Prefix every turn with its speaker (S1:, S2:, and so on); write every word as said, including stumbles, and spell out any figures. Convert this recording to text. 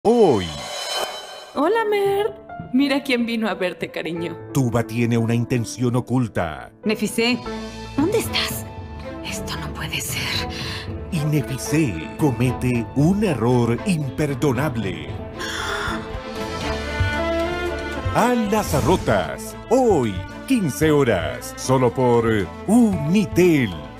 S1: Hoy,
S2: Hola, Mer. Mira quién vino a verte, cariño.
S1: Tuba tiene una intención oculta.
S2: Nefisé, ¿dónde estás? Esto no puede ser.
S1: Y Nefisé comete un error imperdonable. A las Rotas, hoy, quince horas, solo por Unitel.